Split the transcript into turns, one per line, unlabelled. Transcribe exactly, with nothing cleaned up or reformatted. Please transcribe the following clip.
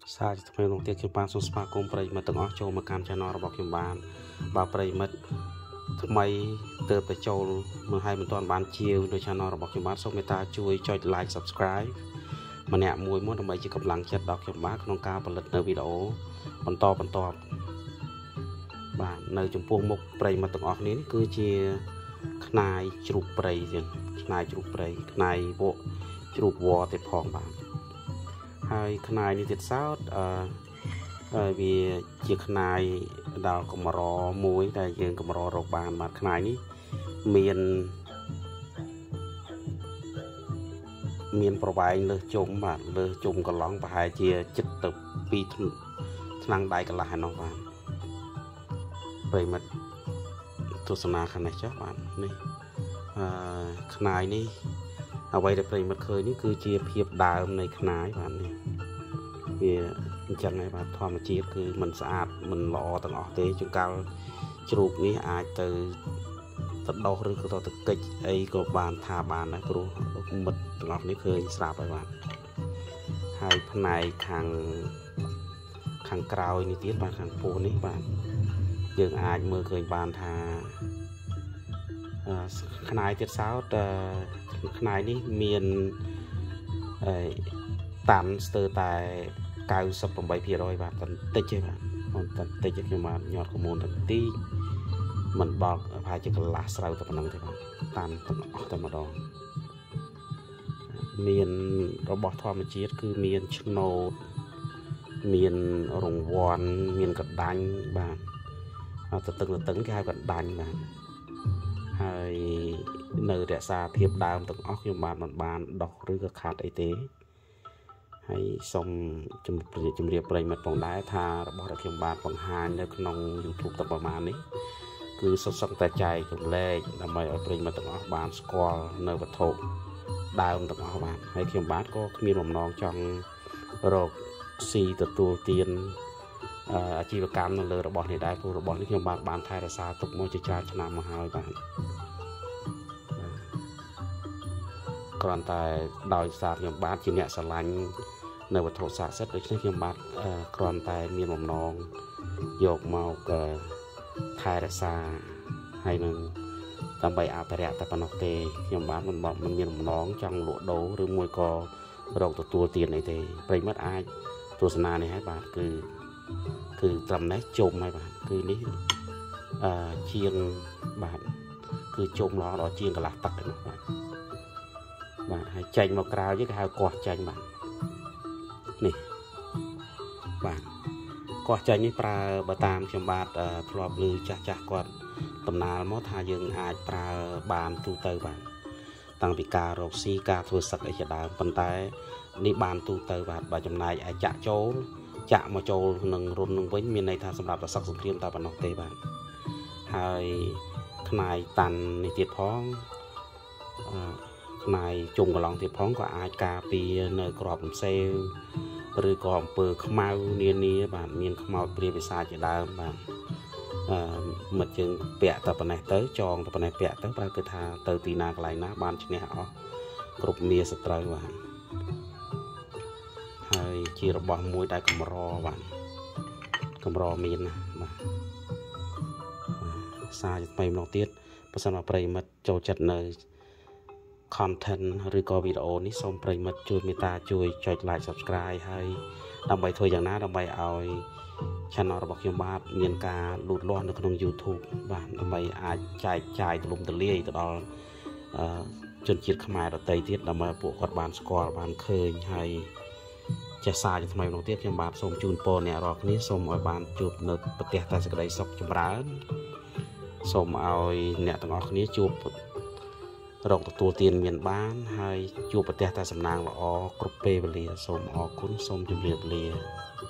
xa cho thằng long tiết kiếm ban số spa công prey mà từng ở châu mà cam channelរបស់ខ្ញុំបានបើប្រិមិត្តថ្មីទើបតែចូលមកឲ្យមិនទាន់បានជាវនៅ channel របស់ខ្ញុំបានសូមមេត្តាជួយចុច like subscribe ម្នាក់មួយមួយដើម្បីជាកម្លាំងចិត្តដល់ខ្ញុំបានក្នុងការផលិតនៅវីដេអូបន្តបន្តបាទនៅចំពោះមុខប្រិមិត្តទាំងអស់គ្នានេះគឺជាខ្នាយជ្រូកព្រៃទៀតខ្នាយជ្រូកព្រៃខ្នាយវក់ជ្រូកវ៉ទៀតផងបាទហើយខ្នាយនេះទៀតសោតអឺហើយវាជាខ្នាយដល់កម្រមួយដែលយើងកម្ររកបានបាទខ្នាយនេះមានមានប្រវែងលើសជុំបាទលើសជុំកន្លងប្រហែលជាជិតទៅពីរឆ្នាំងដៃកន្លះឯនោះបាទប្រិមិត្តទស្សនាខាងនេះចុះបាទនេះអឺខ្នាយនេះអ្វីដែលប្រិមិត្តឃើញនេះគឺជាភាពដើមនៃខ្នាយបាទនេះវាអញ្ចឹងហើយបាទធម្មជាតិគឺมันស្អាតมันល្អទាំងអស់ទេជួនកាលជ្រូកនេះអាចទៅទៅដោះឬក៏ទៅកិច្ចអីក៏បានថាបានដែរព្រោះមិត្តទាំងអស់នេះឃើញស្រាប់ហើយបាទហើយផ្នែកខាងខាងក្រោយនេះទៀតបាទខាងពោះនេះបាទយើងអាចមើលឃើញបានថាខ្នាយទៀតសោតខ្នាយនេះមានតាន់ស្ទើរតែเก้าสิบแปดเปอร์เซ็นต์ បាទបន្តិចទេបាទបន្តិចទេខ្ញុំបានញាត់ข้อมูลបន្តិចមិនបកប្រហែលជាកន្លះស្រូវតែប៉ុណ្្នឹងទេបាទតាមទាំងអស់តែម្ដងមានរបស់ធម្មជាតិគឺមានឆ្នោតមានរង្វាន់មានកណ្ដាញ់បាទអត់ទៅតឹងទៅតឹងគេហៅកណ្ដាញ់បាទហើយនៅរក្សាភាពដើមទាំងអស់ខ្ញុំបានមិនបានដោះឬក៏ខាត់អីទេហើយសូមជម្រាបជម្រាបប្រិយមិត្តផងដែរថារបស់ដែលខ្ញុំបានបង្ហាញនៅក្នុង YouTube តប្រមាណនេះគឺសុទ្ធសឹងតែចែកចម្លែកដើម្បីឲ្យប្រិយមិត្តទាំងអស់បានស្គាល់នៅវត្ថុដើមទាំងអស់បាទហើយខ្ញុំបាទក៏គ្មានបំណងចង់រកស៊ីទទួលទានអាជីវកម្មនៅលើរបស់នេះដែរព្រោះរបស់នេះខ្ញុំបាទបានថែរក្សាទុកមកជាច្រើនឆ្នាំមកហើយបាទគ្រាន់តែដោយសារខ្ញុំបាទជាអ្នកស្រឡាញ់នៅវត្ថុស័ក្តិសិទ្ធិដូច្នេះខ្ញុំបាទគ្រាន់តែមានបំណងយកមកថែរក្សាហើយនឹងដើម្បីអភិរក្សតែប៉ុណ្ណោះទេខ្ញុំបាទមិនមិនមានបំណងចង់លក់ដូរឬមួយក៏រកទទួលទានអីទេប្រិមិត្តអាចទស្សនានេះហើយបាទគឺគឺត្រឹមនេះជុំហើយបាទគឺនេះអឺជាងបាទគឺជុំល្អដល់ជាងកន្លះទឹកហ្នឹងបាទបាទហើយចេញមកក្រៅនេះគេហៅកោះចេញបាទនេះបាទកោះចេញនេះប្រើបើតាមខ្ញុំបាទធ្លាប់ឮចាស់ចាស់គាត់ដំណើរមកថាយើងអាចប្រើបានទូទៅបាទតាំងពីការរកស៊ីការធ្វើសឹកអីជាដើមប៉ុន្តែនេះបានទូទៅបាទបើចំណែកឲ្យចាក់ចូលចាក់មកចូលនឹងរុននឹងវិញមានន័យថាសម្រាប់ប្រសឹកសង្គ្រាមតែប៉ុណ្ណោះទេបាទហើយខ្នាយតាន់នេះទៀតផងអឺផ្នែកជុំកន្លងទៀតផងក៏អាចការពារនៅក្របរំសេវឬក៏អំពើខ្មៅនានាបាទមានខ្មោចព្រាយបិសាចជាដើមបាទអឺមិត្តយើងពាក់តែប៉ុណ្ណេះទៅចងតែប៉ុណ្ណេះពាក់ទៅប្រហែលគឺថាទៅទីណាកន្លែងណាបានឈ្នះអស់គ្រប់មាសត្រូវបាទហើយជារបស់មួយដែលកម្របាទកម្រមានណាបាទសារថ្មីម្ដងទៀតបើសិនមកប្រិយមិត្តចូលចិត្តនៅcontent ឬក៏វីដេអូនេះសូមប្រិយមិត្តជួយមេត្តាជួយចុច like subscribe ហើយដើម្បីធ្វើយ៉ាងណាដើម្បីឲ្យ channel របស់ខ្ញុំបាទមានការលូតលាស់នៅក្នុង YouTube បាទដើម្បីអាចចែកចាយទូលំទូលាយទៅដល់ជនជាតិខ្មែរដទៃទៀតដើម្បីពួកគាត់បានស្គាល់បានឃើញហើយចេះសារជាថ្មីម្ដងទៀតខ្ញុំបាទសូមជូនពរអ្នករាល់គ្នាសូមឲ្យបានជួបនៅប្រទេសតែសេចក្តីសុខចម្រើនសូមឲ្យអ្នកទាំងអស់គ្នាជួបរកទទួលទានមានបានហើយជួបប្រទេសតែសំណាងល្អគ្រប់ពេលវេលាសូមអរគុណសូមជម្រាបលា